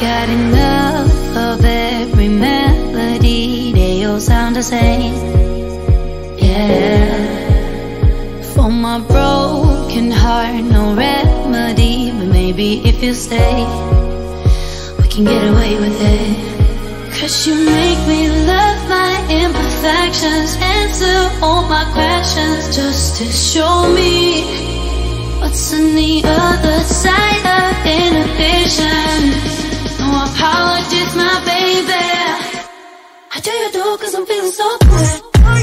got enough of every melody. They all sound the same. Yeah. For my broken heart, no remedy. But maybe if you stay, we can get away with it. 'Cause you make me love my imperfections, answer all my questions, just to show me what's on the other side of inhibition. No apologies, my baby. I do you do 'cause I'm feeling so good.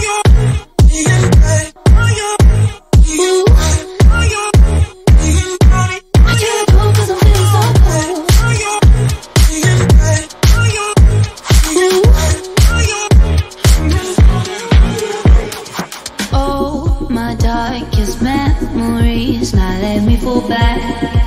Darkest memories now let me fall back.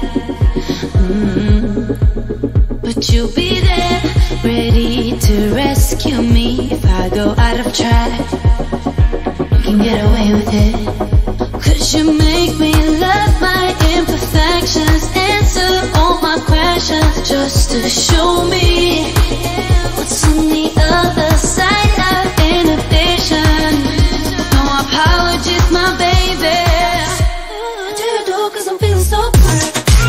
But you'll be there, ready to rescue me if I go out of track. You can get away with it. 'Cause you make me love my imperfections, answer all my questions, just to show me what's on the other side of inhibition. No apologies, my baby. I do you do 'cause I'm feeling so good.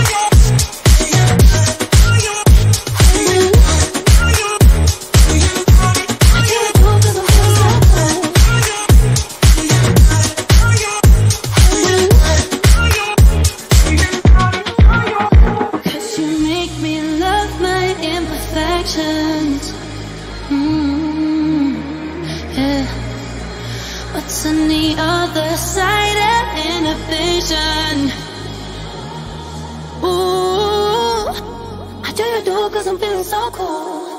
Yeah. What's on the other side of inhibition? Ooh, I do you do 'cause I'm feeling so cool.